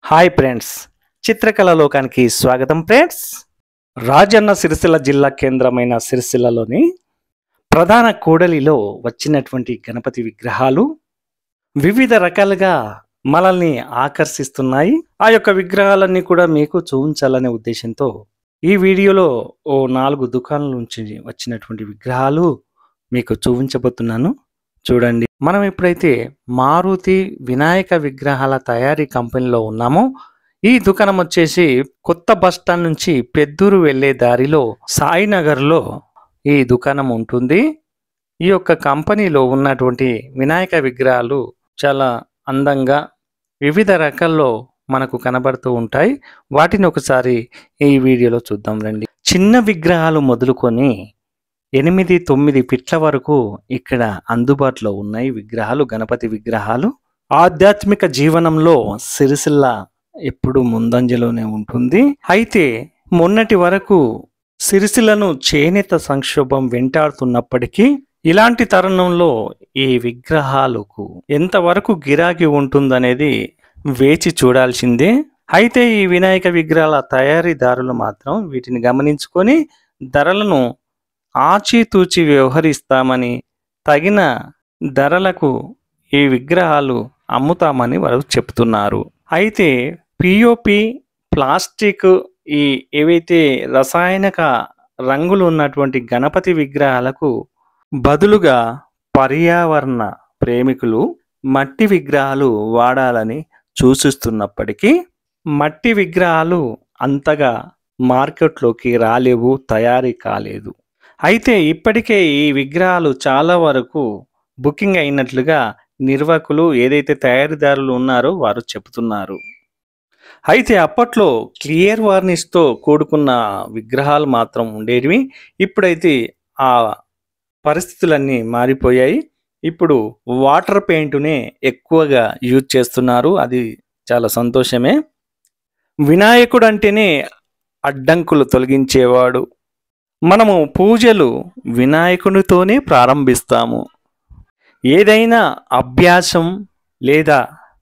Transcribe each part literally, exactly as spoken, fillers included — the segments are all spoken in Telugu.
హాయ్ ఫ్రెండ్స్, చిత్రకళ లోకానికి స్వాగతం ఫ్రెండ్స్. రాజన్న సిరిసిల్ల జిల్లా కేంద్రమైన సిరిసిల్లలోని ప్రధాన కూడలిలో వచ్చినటువంటి గణపతి విగ్రహాలు వివిధ రకాలుగా మనల్ని ఆకర్షిస్తున్నాయి. ఆ యొక్క విగ్రహాలన్నీ కూడా మీకు చూపించాలనే ఉద్దేశంతో ఈ వీడియోలో ఓ నాలుగు దుకాణాల నుంచి వచ్చినటువంటి విగ్రహాలు మీకు చూపించబోతున్నాను. చూడండి, మనం ఎప్పుడైతే మారుతి వినాయక విగ్రహాల తయారీ కంపెనీలో ఉన్నామో, ఈ దుకాణం వచ్చేసి కొత్త బస్ స్టాండ్ నుంచి పెద్దూరు వెళ్ళే దారిలో సాయినగర్లో ఈ దుకాణం ఉంటుంది. ఈ యొక్క కంపెనీలో ఉన్నటువంటి వినాయక విగ్రహాలు చాలా అందంగా వివిధ రకాల్లో మనకు కనబడుతూ ఉంటాయి. వాటిని ఒకసారి ఈ వీడియోలో చూద్దాం రండి. చిన్న విగ్రహాలు మొదలుకొని ఎనిమిది తొమ్మిది ఫిట్ల వరకు ఇక్కడ అందుబాటులో ఉన్నాయి విగ్రహాలు, గణపతి విగ్రహాలు. ఆధ్యాత్మిక జీవనంలో సిరిసిల్ల ఎప్పుడు ముందంజలోనే ఉంటుంది. అయితే మొన్నటి వరకు సిరిసిల్లను చేనేత సంక్షోభం వెంటాడుతున్నప్పటికీ ఇలాంటి తరుణంలో ఈ విగ్రహాలకు ఎంతవరకు గిరాకీ ఉంటుందనేది వేచి చూడాల్సిందే. అయితే ఈ వినాయక విగ్రహాల తయారీదారులు మాత్రం వీటిని గమనించుకొని ధరలను ఆచితూచి వ్యవహరిస్తామని, తగిన ధరలకు ఈ విగ్రహాలు అమ్ముతామని వారు చెప్తున్నారు. అయితే పిఓపి, ప్లాస్టిక్, ఈ ఏవైతే రసాయనిక రంగులు ఉన్నటువంటి గణపతి విగ్రహాలకు బదులుగా పర్యావరణ ప్రేమికులు మట్టి విగ్రహాలు వాడాలని సూచిస్తున్నప్పటికీ మట్టి విగ్రహాలు అంతగా మార్కెట్లోకి రాలేవు, తయారీ కాలేదు. అయితే ఇప్పటికే ఈ విగ్రహాలు చాలా వరకు బుకింగ్ అయినట్లుగా నిర్వాహకులు, ఏదైతే తయారీదారులు ఉన్నారో వారు చెబుతున్నారు. అయితే అప్పట్లో క్లియర్ వార్నిష్తో కూడుకున్న విగ్రహాలు మాత్రం ఉండేవి. ఇప్పుడైతే ఆ పరిస్థితులన్నీ మారిపోయాయి. ఇప్పుడు వాటర్ పెయింట్నే ఎక్కువగా యూజ్ చేస్తున్నారు. అది చాలా సంతోషమే. వినాయకుడు అంటేనే అడ్డంకులు తొలగించేవాడు. మనము పూజలు వినాయకునితోనే ప్రారంభిస్తాము. ఏదైనా అభ్యాసం లేదా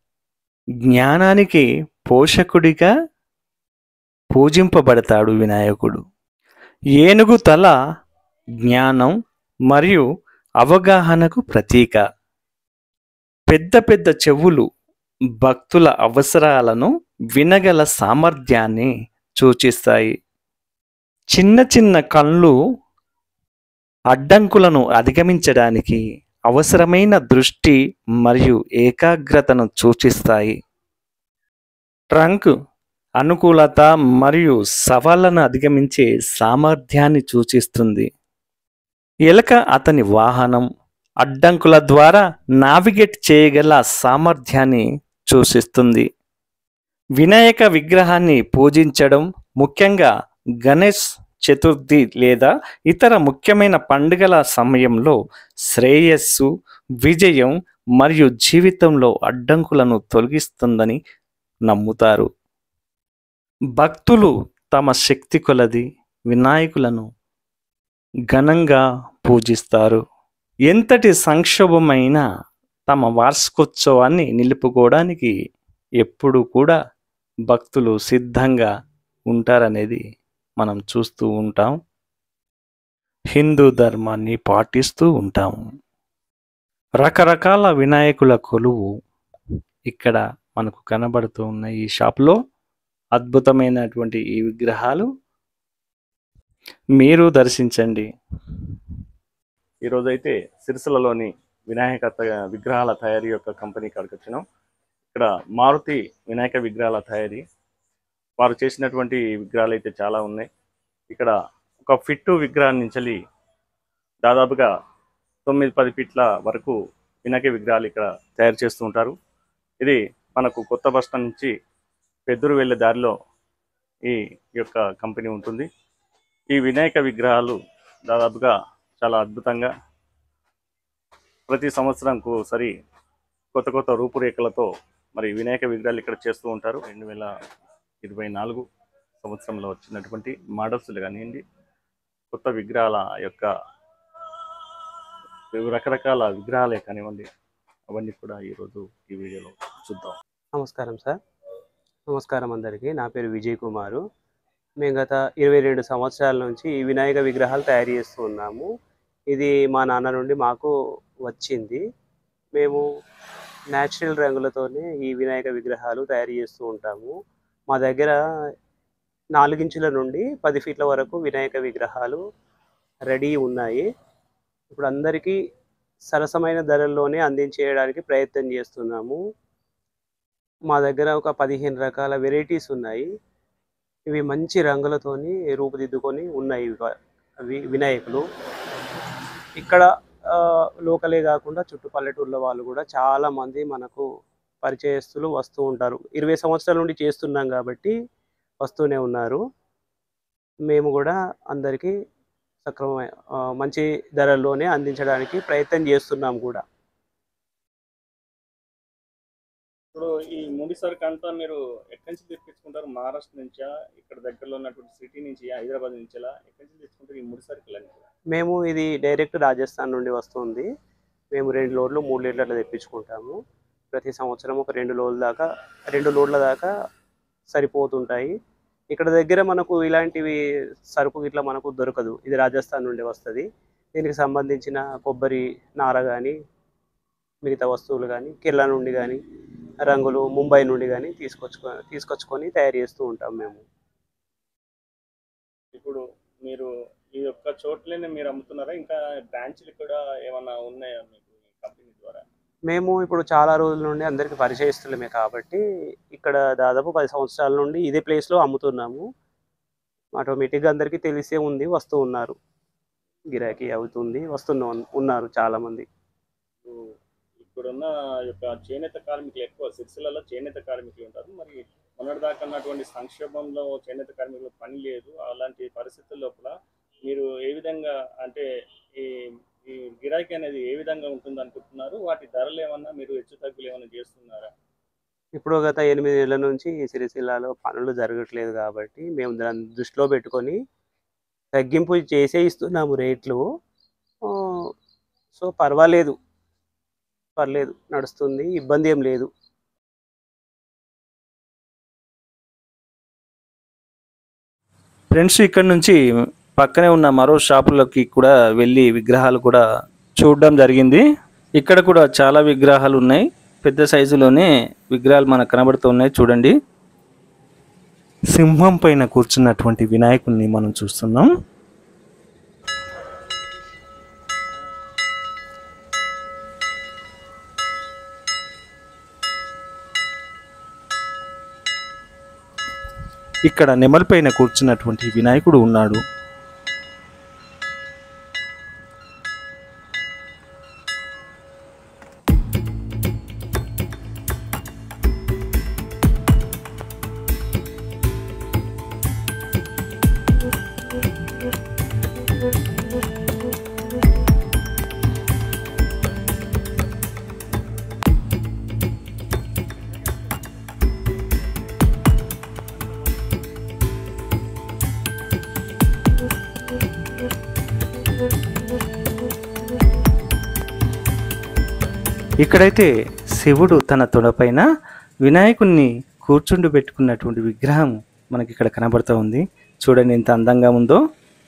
జ్ఞానానికి పోషకుడిగా పూజింపబడతాడు వినాయకుడు. ఏనుగు తల జ్ఞానం మరియు అవగాహనకు ప్రతీక. పెద్ద పెద్ద చెవులు భక్తుల అవసరాలను వినగల సామర్థ్యాన్ని సూచిస్తాయి. చిన్న చిన్న కళ్ళు అడ్డంకులను అధిగమించడానికి అవసరమైన దృష్టి మరియు ఏకాగ్రతను సూచిస్తాయి. ట్రంక్ అనుకూలత మరియు సవాళ్లను అధిగమించే సామర్థ్యాన్ని సూచిస్తుంది. ఎలక అతని వాహనం, అడ్డంకుల ద్వారా నావిగేట్ చేయగల సామర్థ్యాన్ని సూచిస్తుంది. వినాయక విగ్రహాన్ని పూజించడం, ముఖ్యంగా గణేష్ చతుర్థి లేదా ఇతర ముఖ్యమైన పండుగల సమయంలో శ్రేయస్సు, విజయం మరియు జీవితంలో అడ్డంకులను తొలగిస్తుందని నమ్ముతారు. భక్తులు తమ శక్తి కొలది వినాయకులను ఘనంగా పూజిస్తారు. ఎంతటి సంక్షోభమైన తమ వార్షికోత్సవాన్ని నిలుపుకోవడానికి ఎప్పుడు కూడా భక్తులు సిద్ధంగా ఉంటారనేది మనం చూస్తూ ఉంటాం. హిందూ ధర్మాన్ని పాటిస్తూ ఉంటాం. రకరకాల వినాయకుల కొలువు ఇక్కడ మనకు కనబడుతూ ఉన్న ఈ షాప్లో అద్భుతమైనటువంటి ఈ విగ్రహాలు మీరు దర్శించండి. ఈరోజైతే సిరిసిల్లలోని వినాయక విగ్రహాల తయారీ యొక్క కంపెనీ కాడికి వచ్చినాం. ఇక్కడ మారుతి వినాయక విగ్రహాల తయారీ వారు చేసినటువంటి విగ్రహాలు అయితే చాలా ఉన్నాయి. ఇక్కడ ఒక ఫిట్టు విగ్రహం నుంచి దాదాపుగా తొమ్మిది పది ఫీట్ల వరకు వినాయక విగ్రహాలు ఇక్కడ తయారు చేస్తూ ఉంటారు. ఇది మనకు కొత్త బస్ స్టాండ్ నుంచి పెద్దూరు వెళ్ళే దారిలో ఈ యొక్క కంపెనీ ఉంటుంది. ఈ వినాయక విగ్రహాలు దాదాపుగా చాలా అద్భుతంగా ప్రతి సంవత్సరంకు సరి కొత్త కొత్త రూపురేఖలతో మరి వినాయక విగ్రహాలు ఇక్కడ చేస్తూ ఉంటారు. రెండు వేల ఇరవై నాలుగు సంవత్సరంలో వచ్చినటువంటి మోడల్స్లు కానివ్వండి, కొత్త విగ్రహాల యొక్క రకరకాల విగ్రహాలే కానివ్వండి, అవన్నీ కూడా ఈరోజు ఈ వీడియోలో చూద్దాం. నమస్కారం సార్. నమస్కారం అందరికీ. నా పేరు విజయ్ కుమారు. మేము గత ఇరవై రెండు సంవత్సరాల నుంచి ఈ వినాయక విగ్రహాలు తయారు చేస్తూ ఉన్నాము. ఇది మా నాన్న నుండి మాకు వచ్చింది. మేము న్యాచురల్ రంగులతోనే ఈ వినాయక విగ్రహాలు తయారు చేస్తూ ఉంటాము. మా దగ్గర నాలుగు ఇంచుల నుండి పది ఫీట్ల వరకు వినాయక విగ్రహాలు రెడీ ఉన్నాయి. ఇప్పుడు అందరికీ సరసమైన ధరల్లోనే అందించేయడానికి ప్రయత్నం చేస్తున్నాము. మా దగ్గర ఒక పదిహేను రకాల వెరైటీస్ ఉన్నాయి. ఇవి మంచి రంగులతోని రూపుదిద్దుకొని ఉన్నాయి అవి వినాయకులు. ఇక్కడ లోకలే కాకుండా చుట్టు పల్లెటూళ్ళ వాళ్ళు కూడా చాలామంది మనకు పరిచయస్తులు వస్తూ ఉంటారు. ఇరవై సంవత్సరాల నుండి చేస్తున్నాం కాబట్టి వస్తూనే ఉన్నారు. మేము కూడా అందరికీ సక్రమమైన మంచి ధరల్లోనే అందించడానికి ప్రయత్నం చేస్తున్నాం కూడా. ఇప్పుడు ఈ ముడి సరుకు అంతా మీరు ఎక్కడి నుంచి తెప్పించుకుంటారు? మహారాష్ట్ర నుంచా, ఇక్కడ దగ్గరలో ఉన్నటువంటి సిటీ నుంచి, హైదరాబాద్ నుంచి, ఎక్కడి నుంచి తెచ్చుకుంటారు ఈ ముడి సరుకులన్నీ? మేము ఇది డైరెక్ట్ రాజస్థాన్ నుండి వస్తుంది. మేము రెండు లోడ్లు మూడు లోడ్లు అట్లా తెప్పించుకుంటాము. ప్రతి సంవత్సరం ఒక రెండు లోడ్ల దాకా రెండు లోడ్ల దాకా సరిపోతుంటాయి. ఇక్కడ దగ్గర మనకు ఇలాంటివి సరుకు ఇట్లా మనకు దొరకదు. ఇది రాజస్థాన్ నుండి వస్తుంది. దీనికి సంబంధించిన కొబ్బరి నార కానీ మిగతా వస్తువులు కానీ కేరళ నుండి కానీ రంగులు ముంబై నుండి కానీ తీసుకొచ్చుకో తీసుకొచ్చుకొని తయారు చేస్తూ ఉంటాం మేము. ఇప్పుడు మీరు ఈ యొక్క చోట్లనే మీరు అమ్ముతున్నారా? ఇంకా బ్రాంచ్లు కూడా ఏమైనా ఉన్నాయా మీకు ఈ కంపెనీ ద్వారా? మేము ఇప్పుడు చాలా రోజుల నుండి అందరికీ పరిచయస్తులమే కాబట్టి ఇక్కడ దాదాపు పది సంవత్సరాల నుండి ఇదే ప్లేస్లో అమ్ముతున్నాము. ఆటోమేటిక్గా అందరికీ తెలిసే ఉంది, వస్తూ ఉన్నారు. గిరాకీ అవుతుంది, వస్తున్న ఉన్నారు చాలామంది. ఇప్పుడున్న యొక్క చేనేత కార్మికులు ఎక్కువ సిరిసిల్లలో చేనేత కార్మికులు ఉంటారు. మరి మొన్నటిదాకా ఉన్నటువంటి సంక్షోభంలో చేనేత కార్మికులు పని లేదు. అలాంటి పరిస్థితుల లోపల మీరు ఏ విధంగా అంటే ఈ ఈ గిరాకీ అనేది ఏ విధంగా ఉంటుంది అనుకుంటున్నారు? వాటి ధరలు ఏమన్నా మీరు హెచ్చు తగ్గులు ఏమైనా చేస్తున్నారా? ఇప్పుడు గత ఎనిమిది నెలల నుంచి ఈ సిరిసిల్లాలో పనులు జరగట్లేదు కాబట్టి మేము దాన్ని దృష్టిలో పెట్టుకొని తగ్గింపు చేసే ఇస్తున్నాము రేట్లు. సో పర్వాలేదు, పర్లేదు నడుస్తుంది, ఇబ్బంది ఏం లేదు. ఫ్రెండ్స్, ఇక్కడ నుంచి పక్కనే ఉన్న మరో షాపులకి కూడా వెళ్ళి విగ్రహాలు కూడా చూడడం జరిగింది. ఇక్కడ కూడా చాలా విగ్రహాలు ఉన్నాయి. పెద్ద సైజులోనే విగ్రహాలు మనకు కనబడుతున్నాయి. చూడండి, సింహం పైన కూర్చున్నటువంటి వినాయకుడిని మనం చూస్తున్నాం. ఇక్కడ నెమలిపైన కూర్చున్నటువంటి వినాయకుడు ఉన్నాడు. ఇక్కడైతే శివుడు తన తొడపైన వినాయకుడిని కూర్చుండి పెట్టుకున్నటువంటి విగ్రహం మనకి ఇక్కడ కనబడుతూ ఉంది. చూడండి ఎంత అందంగా ఉందో.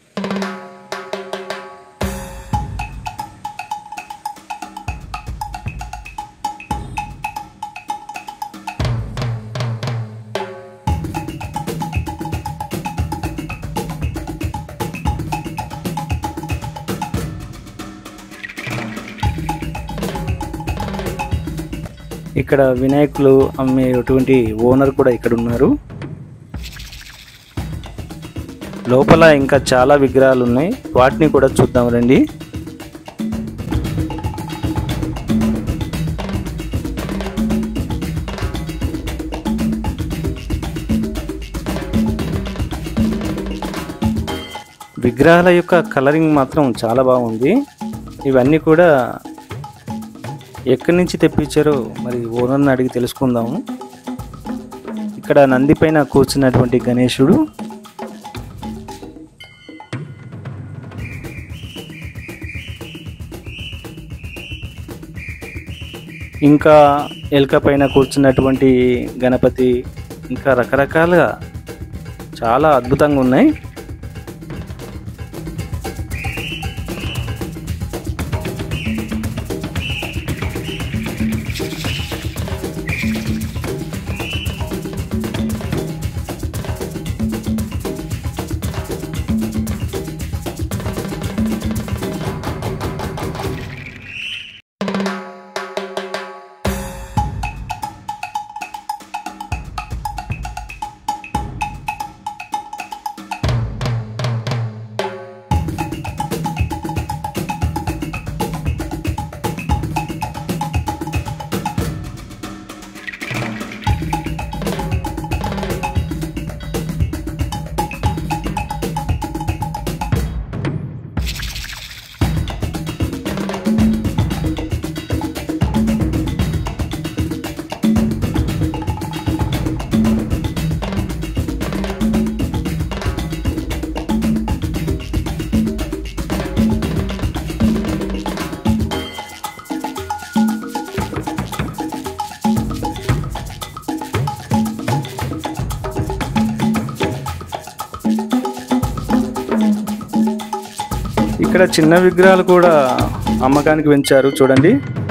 ఇక్కడ వినాయకులు అమ్మేటువంటి ఓనర్ కూడా ఇక్కడ ఉన్నారు. లోపల ఇంకా చాలా విగ్రహాలు ఉన్నాయి, వాటిని కూడా చూద్దాం రండి. విగ్రహాల యొక్క కలరింగ్ మాత్రం చాలా బాగుంది. ఇవన్నీ కూడా ఎక్కడి నుంచి తెప్పించారో మరి ఓనర్ని అడిగి తెలుసుకుందాము. ఇక్కడ నంది పైన కూర్చున్నటువంటి గణేశుడు, ఇంకా ఎలుక పైన కూర్చున్నటువంటి గణపతి, ఇంకా రకరకాలుగా చాలా అద్భుతంగా ఉన్నాయి. ఇక్కడ చిన్న విగ్రహాలు కూడా అమ్మకానికి పెంచారు చూడండి.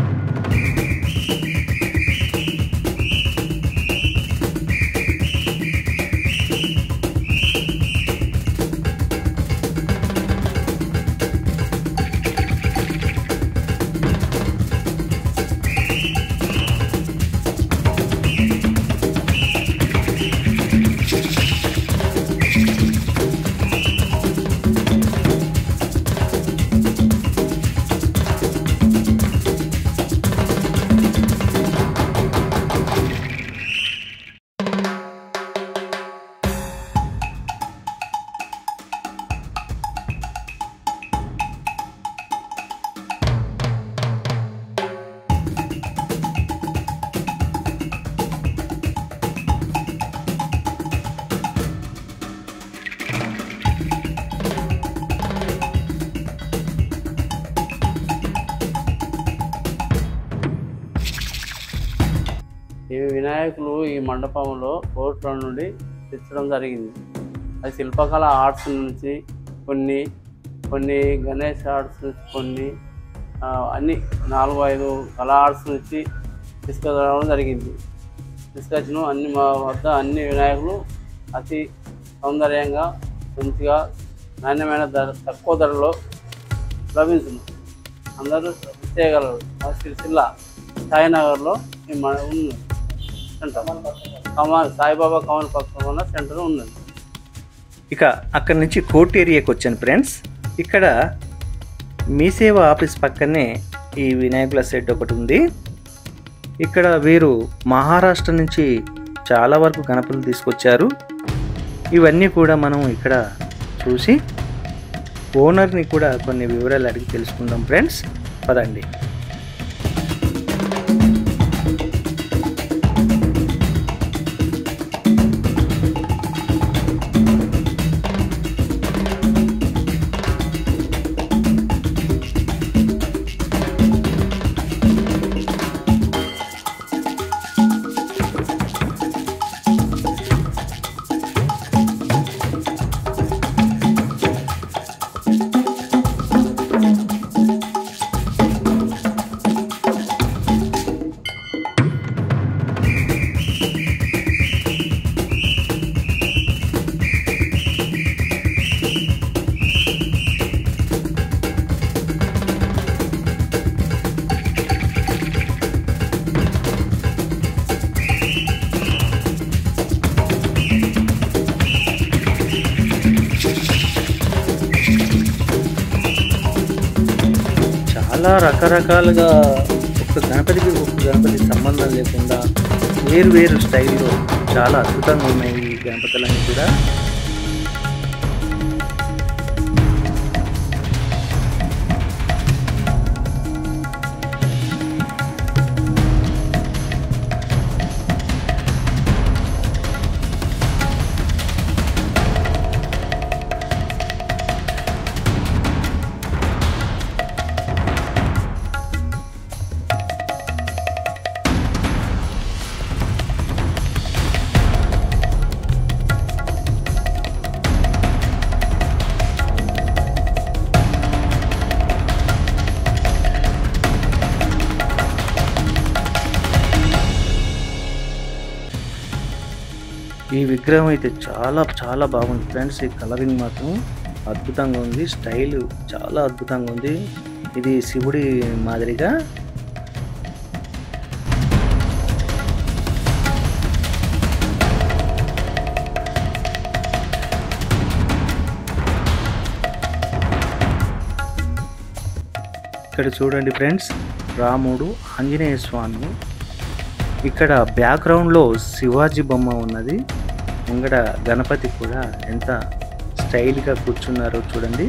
ఈ వినాయకులు ఈ మండపంలో కోట్ల నుండి తెచ్చడం జరిగింది. అది శిల్పకళ ఆర్ట్స్ నుంచి కొన్ని కొన్ని గణేష్ ఆర్ట్స్ నుంచి కొన్ని అన్ని నాలుగు ఐదు కళా ఆర్ట్స్ నుంచి తీసుకురావడం జరిగింది. తీసుకొచ్చిన అన్ని మా వద్ద అన్ని వినాయకులు అతి సౌందర్యంగా మంచిగా నాణ్యమైన ధర తక్కువ ధరలో లభించును. అందరూ చేయగలరు. మా సిరిసిల్ల సాయినగర్లో ఈ మన ఉంది సెంటర్, కమాన్ సాయిబాబా కమాన్ పక్కన ఉన్న సెంటర్ ఉన్నది. ఇక అక్కడి నుంచి కోర్ట్ ఏరియాకి వచ్చాను ఫ్రెండ్స్. ఇక్కడ మీ సేవ ఆఫీస్ పక్కనే ఈ వినాయకుల సెట్ ఒకటి ఉంది. ఇక్కడ వీరు మహారాష్ట్ర నుంచి చాలా వరకు గణపతులు తీసుకొచ్చారు. ఇవన్నీ కూడా మనం ఇక్కడ చూసి ఓనర్ని కూడా కొన్ని వివరాలు అడిగి తెలుసుకుందాం ఫ్రెండ్స్. పదండి. చాలా రకరకాలుగా ఒక గణపతికి ఒక గణపతి సంబంధం లేకుండా వేరు వేరు స్టైల్లో చాలా అద్భుతంగా ఉన్నాయి ఈ గణపతులన్నీ కూడా. ఈ విగ్రహం అయితే చాలా చాలా బాగుంది ఫ్రెండ్స్. ఈ కలరింగ్ మాత్రం అద్భుతంగా ఉంది. స్టైల్ చాలా అద్భుతంగా ఉంది. ఇది శివుడి మాదిరిగా ఇక్కడ చూడండి ఫ్రెండ్స్, రాముడు ఆంజనేయ స్వామి. ఇక్కడ బ్యాక్గ్రౌండ్లో శివాజీ బొమ్మ ఉన్నది. ముంగడ గణపతి కూడా ఎంత స్టైల్గా కూర్చున్నారో చూడండి.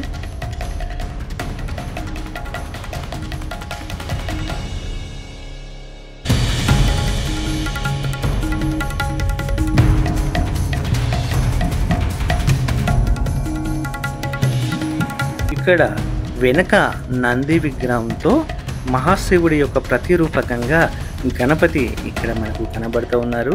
ఇక్కడ వెనక నంది విగ్రహంతో మహాశివుడి యొక్క ప్రతిరూపకంగా గణపతి ఇక్కడ మనకు కనబడుతూ ఉన్నారు.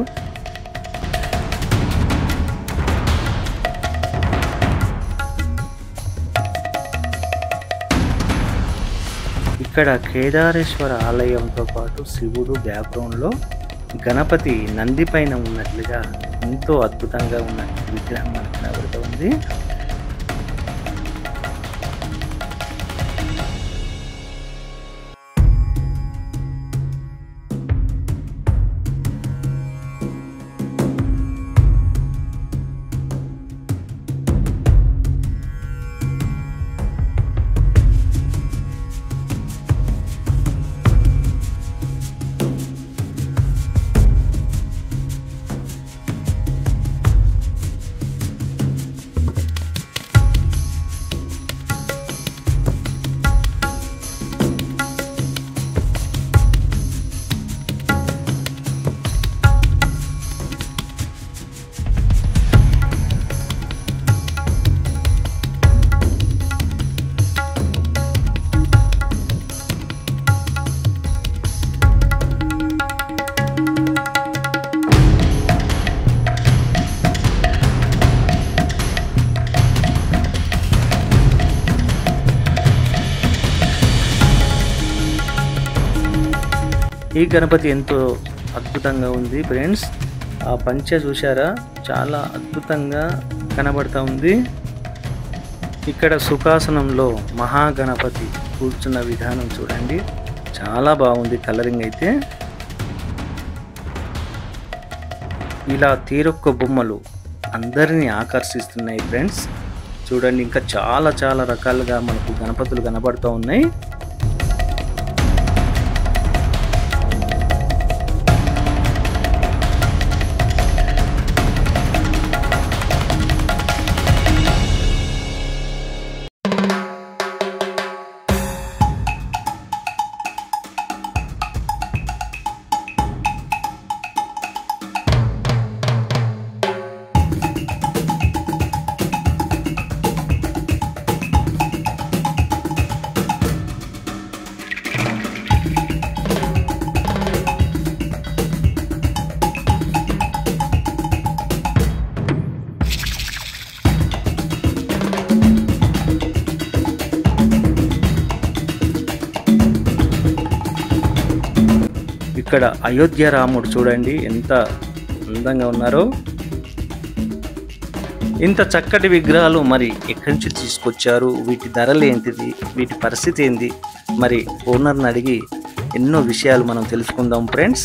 ఇక్కడ కేదారేశ్వర ఆలయంతో పాటు శివుడు బ్యాక్గ్రౌండ్లో గణపతి నంది పైన ఉన్నట్లుగా ఎంతో అద్భుతంగా ఉన్న విగ్రహం మనకు కనబడుతూ ఉంది. ఈ గణపతి ఎంతో అద్భుతంగా ఉంది ఫ్రెండ్స్. ఆ పంచ చూశారా, చాలా అద్భుతంగా కనబడతా ఉంది. ఇక్కడ సుఖాసనంలో మహాగణపతి కూర్చున్న విధానం చూడండి, చాలా బాగుంది కలరింగ్ అయితే. ఇలా తీరొక్క బొమ్మలు అందరినీ ఆకర్షిస్తున్నాయి ఫ్రెండ్స్. చూడండి, ఇంకా చాలా చాలా రకాలుగా మనకు గణపతులు కనబడుతూ ఉన్నాయి. ఇక్కడ అయోధ్య రాముడు చూడండి ఎంత అందంగా ఉన్నారో. ఇంత చక్కటి విగ్రహాలు మరి ఎక్కడి నుంచి తీసుకొచ్చారు, వీటి ధరలు ఏంటిది, వీటి పరిస్థితి ఏంది, మరి ఓనర్ని అడిగి ఎన్నో విషయాలు మనం తెలుసుకుందాం ఫ్రెండ్స్.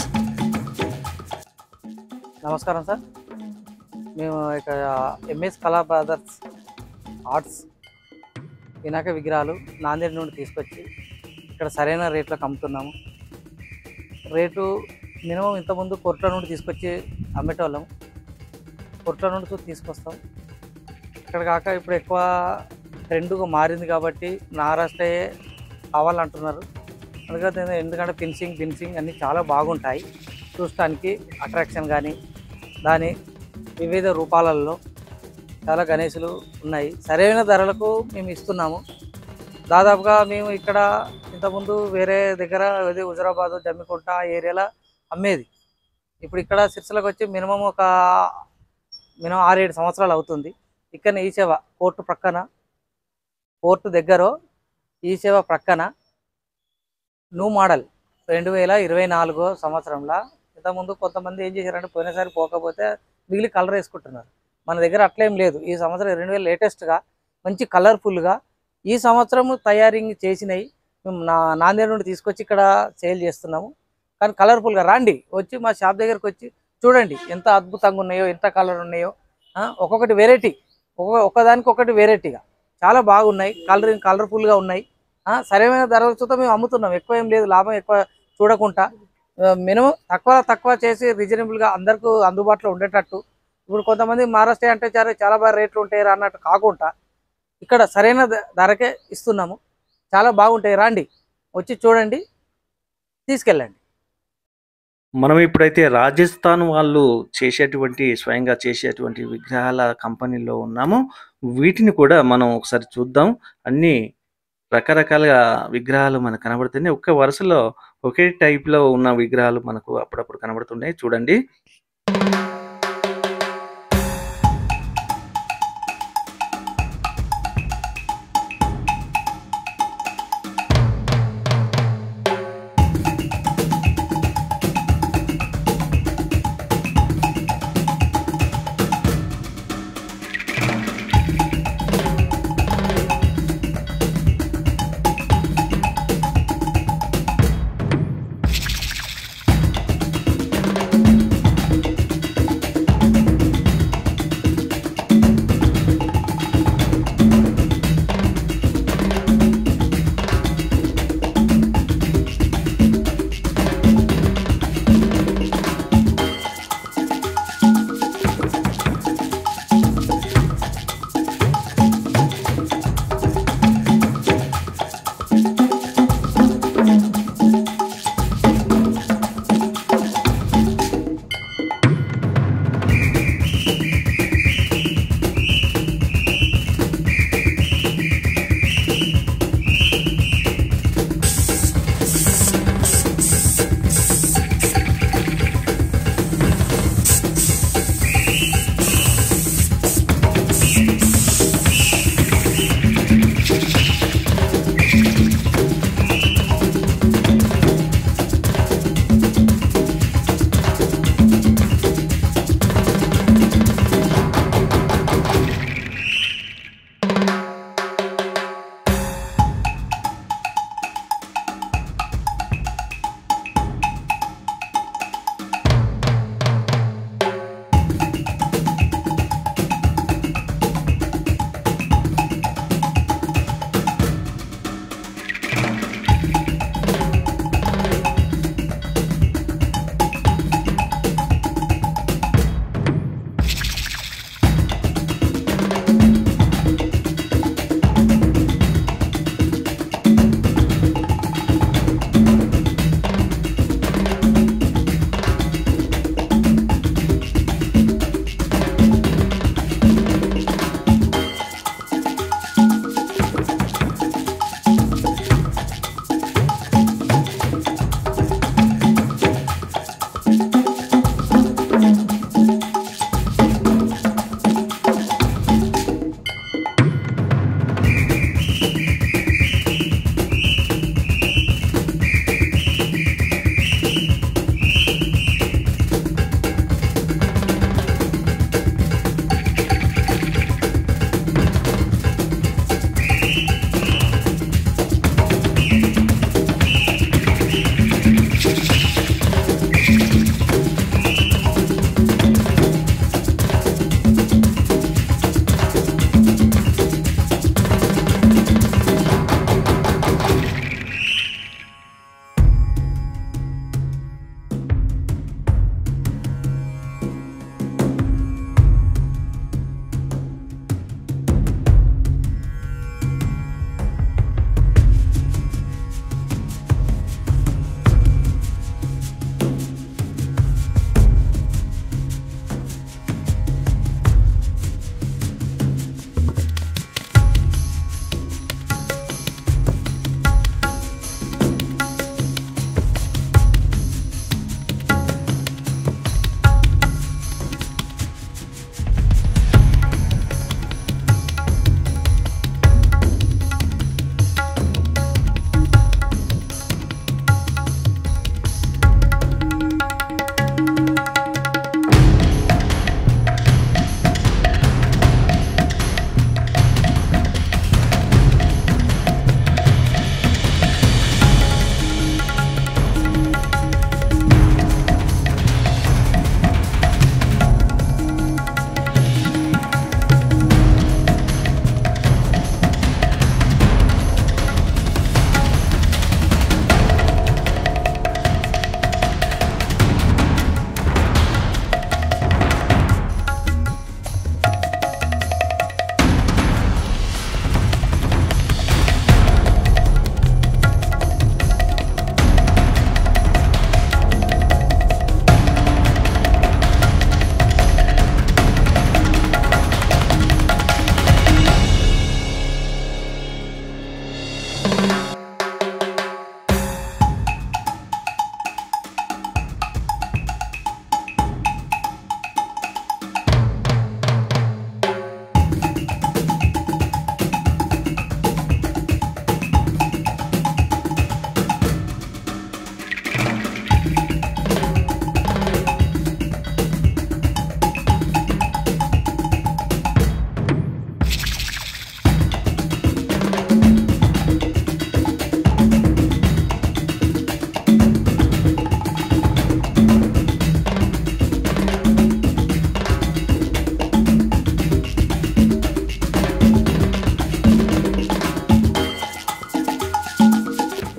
నమస్కారం సార్, మేము ఇక్కడ ఎంఎస్ కళా బ్రదర్స్ ఆర్ట్స్ వినాయక విగ్రహాలు నాందేడ్ నుండి తీసుకొచ్చి ఇక్కడ సరైన రేట్లకు అమ్ముతున్నాము. రేటు మినిమం ఇంతకుముందు కొట్ల నుండి తీసుకొచ్చి అమ్మేటోళ్ళం, కొట్ల నుండి తీసుకొస్తాం. ఇక్కడ కాక ఇప్పుడు ఎక్కువ ట్రెండ్గా మారింది కాబట్టి మహారాష్ట్రయే కావాలంటున్నారు. అందుకని ఎందుకంటే ఫినిషింగ్ ఫినిషింగ్ అన్నీ చాలా బాగుంటాయి చూడటానికి, అట్రాక్షన్ కానీ దాని వివిధ రూపాలలో చాలా గణేశులు ఉన్నాయి. సరైన ధరలకు మేము ఇస్తున్నాము. దాదాపుగా మేము ఇక్కడ ఇంతకుముందు వేరే దగ్గర అదే హుజరాబాద్ జమ్మికుంట ఆ ఏరియాలో అమ్మేది. ఇప్పుడు ఇక్కడ సిరిసిల్లకు వచ్చి మినిమం ఒక మినిమం ఆరేడు సంవత్సరాలు అవుతుంది. ఇక్కడ ఈ సేవ కోర్టు ప్రక్కన, కోర్టు దగ్గర ఈ సేవ ప్రక్కన న్యూ మోడల్ రెండు వేల ఇరవై నాలుగో సంవత్సరంలో ఇంతకుముందు కొంతమంది ఏం చేశారంటే పోయినసారి పోకపోతే మిగిలి కలర్ వేసుకుంటున్నారు. మన దగ్గర అట్లేం లేదు. ఈ సంవత్సరం రెండు వేల లేటెస్ట్గా మంచి కలర్ఫుల్గా ఈ సంవత్సరం తయారింగ్ చేసినవి మేము నా నాందేడ్ నుండి తీసుకొచ్చి ఇక్కడ సేల్ చేస్తున్నాము. కానీ కలర్ఫుల్గా రండి, వచ్చి మా షాప్ దగ్గరకు వచ్చి చూడండి ఎంత అద్భుతంగా ఉన్నాయో, ఎంత కలర్ ఉన్నాయో. ఒక్కొక్కటి వెరైటీ, ఒక్కొక్క ఒక్కదానికి ఒకటి వెరైటీగా చాలా బాగున్నాయి. కలరింగ్ కలర్ఫుల్గా ఉన్నాయి. సరైన ధరలతో మేము అమ్ముతున్నాం. ఎక్కువ ఏం లేదు, లాభం ఎక్కువ చూడకుండా మినిమం తక్కువ తక్కువ చేసి రీజనబుల్గా అందరికీ అందుబాటులో ఉండేటట్టు. ఇప్పుడు కొంతమంది మహారాష్ట్ర అంటే చాలా చాలా బాగా రేట్లు ఉంటాయి అన్నట్టు కాకుండా ఇక్కడ సరైన ధరకే ఇస్తున్నాము. చాలా బాగుంటాయి. రండి, వచ్చి చూడండి, తీసుకెళ్ళండి. మనం ఇప్పుడైతే రాజస్థాన్ వాళ్ళు చేసేటువంటి స్వయంగా చేసేటువంటి విగ్రహాల కంపెనీలో ఉన్నాము. వీటిని కూడా మనం ఒకసారి చూద్దాం. అన్ని రకరకాల విగ్రహాలు మనకు కనబడుతున్నాయి. ఒక్క వరుసలో ఒకే టైప్లో ఉన్న విగ్రహాలు మనకు అప్పుడప్పుడు కనబడుతున్నాయి. చూడండి.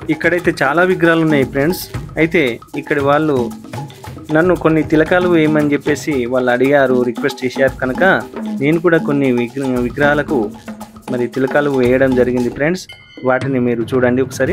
ఇక్కడైతే చాలా విగ్రహాలు ఉన్నాయి ఫ్రెండ్స్. అయితే ఇక్కడ వాళ్ళు నన్ను కొన్ని తిలకాలు వేయమని చెప్పేసి వాళ్ళు అడిగారు, రిక్వెస్ట్ చేశారు కనుక నేను కూడా కొన్ని విగ్ర విగ్రహాలకు మరి తిలకాలు వేయడం జరిగింది ఫ్రెండ్స్. వాటిని మీరు చూడండి ఒకసారి.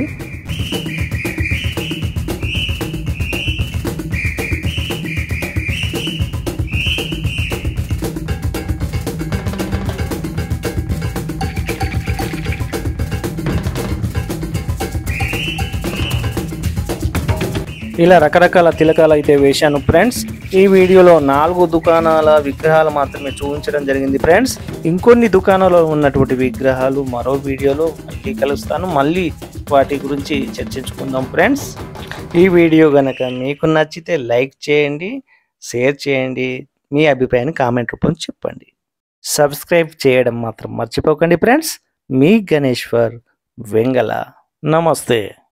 ఇలా రకరకాల తిలకాలు అయితే వేశాను ఫ్రెండ్స్. ఈ వీడియోలో నాలుగు దుకాణాల విగ్రహాలు మాత్రమే చూపించడం జరిగింది ఫ్రెండ్స్. ఇంకొన్ని దుకాణాల్లో ఉన్నటువంటి విగ్రహాలు మరో వీడియోలో మళ్ళీ కలుస్తాను. మళ్ళీ వాటి గురించి చర్చించుకుందాం ఫ్రెండ్స్. ఈ వీడియో కనుక మీకు నచ్చితే లైక్ చేయండి, షేర్ చేయండి, మీ అభిప్రాయాన్ని కామెంట్ రూపంలో చెప్పండి. సబ్స్క్రైబ్ చేయడం మాత్రం మర్చిపోకండి ఫ్రెండ్స్. మీ గణేశ్వర్ వెంగళ. నమస్తే.